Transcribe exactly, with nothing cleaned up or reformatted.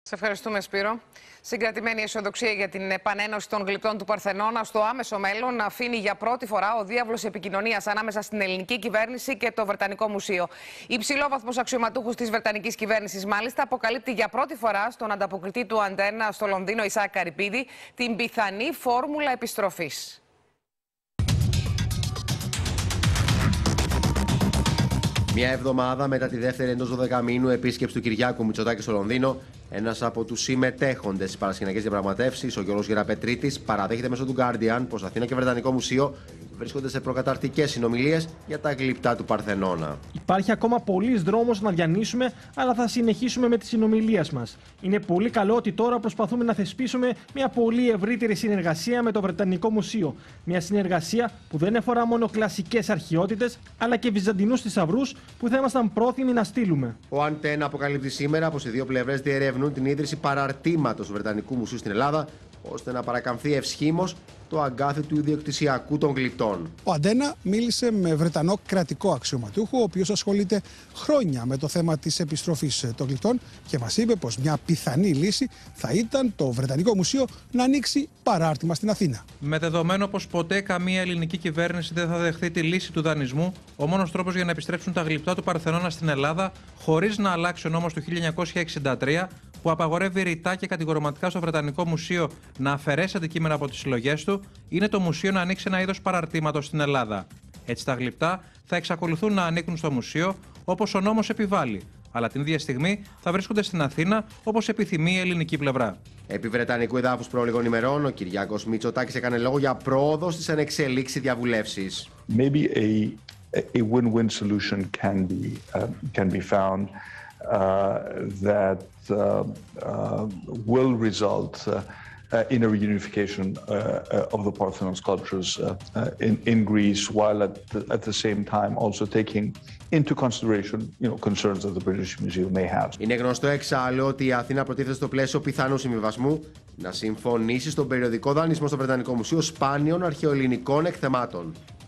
Σε ευχαριστούμε, Σπύρο. Συγκρατημένη αισιοδοξία για την επανένωση των γλυπτών του Παρθενώνα στο άμεσο μέλλον αφήνει για πρώτη φορά ο διάβλος επικοινωνίας ανάμεσα στην ελληνική κυβέρνηση και το Βρετανικό Μουσείο. Υψηλόβαθμος αξιωματούχος της Βρετανικής κυβέρνησης, μάλιστα, αποκαλύπτει για πρώτη φορά στον ανταποκριτή του Αντένα στο Λονδίνο, Ισαάκ Καρυπίδη, την πιθανή φόρμουλα επιστροφής. Μια εβδομάδα μετά τη δεύτερη εντός δωδεκαμήνου επίσκεψη του Κυριάκου Μητσοτάκη στο Λονδίνο, ένας από τους συμμετέχοντες στις παρασκηνιακές διαπραγματεύσεις, ο Γιώργος Γεραπετρίτης, παραδέχεται μέσω του Guardian πως Αθήνα και Βρετανικό Μουσείο βρίσκονται σε προκαταρκτικές συνομιλίες για τα γλυπτά του Παρθενώνα. Υπάρχει ακόμα πολλής δρόμος να διανύσουμε, αλλά θα συνεχίσουμε με τις συνομιλίες μας. Είναι πολύ καλό ότι τώρα προσπαθούμε να θεσπίσουμε μια πολύ ευρύτερη συνεργασία με το Βρετανικό Μουσείο. Μια συνεργασία που δεν αφορά μόνο κλασικές αρχαιότητες, αλλά και βυζαντινούς θησαυρούς που θα ήμασταν πρόθυμοι να στείλουμε. Ο Αντένα αποκαλύπτει σήμερα πως οι δύο πλευρές διερευνούν την ίδρυση παραρτήματος του Βρετανικού Μουσείου στην Ελλάδα, ώστε να παρακαμφθεί ευσχήμως το αγκάθι του ιδιοκτησιακού των γλυπτών. Ο Αντένα μίλησε με Βρετανό κρατικό αξιωματούχο, ο οποίος ασχολείται χρόνια με το θέμα της επιστροφής των γλυπτών και μας είπε πως μια πιθανή λύση θα ήταν το Βρετανικό Μουσείο να ανοίξει παράρτημα στην Αθήνα. Με δεδομένο πως ποτέ καμία ελληνική κυβέρνηση δεν θα δεχθεί τη λύση του δανεισμού, ο μόνος τρόπος για να επιστρέψουν τα γλυπτά του Παρθενώνα στην Ελλάδα, χωρίς να αλλάξει ο νόμος του χίλια εννιακόσια εξήντα τρία, που απαγορεύει ρητά και κατηγορηματικά στο Βρετανικό Μουσείο να αφαιρέσει αντικείμενα από τις συλλογές του, είναι το Μουσείο να ανοίξει ένα είδος παραρτήματος στην Ελλάδα. Έτσι, τα γλυπτά θα εξακολουθούν να ανήκουν στο Μουσείο όπως ο νόμος επιβάλλει, αλλά την ίδια στιγμή θα βρίσκονται στην Αθήνα όπως επιθυμεί η ελληνική πλευρά. Επί βρετανικού εδάφους προ λίγων ημερών, ο Κυριάκος Μητσοτάκης έκανε λόγο για πρόοδο στις ανεξελίξει διαβουλεύσεις. Maybe a, a win-win solution can be, uh, can be found uh, that uh, uh, will result uh, Uh, in a reunification uh, uh, of the Parthenon sculptures uh, uh, in, in Greece, while at the, at the same time also taking into consideration, you know, concerns that the British Museum may have. Είναι γνωστό εξάλλου ότι η Αθήνα προτίθεται στο πλαίσιο πιθανού συμβιβασμού να συμφωνήσει στον περιοδικό δανεισμό στο Βρετανικό Μουσείο σπάνιων αρχαιοελληνικών εκθεμάτων.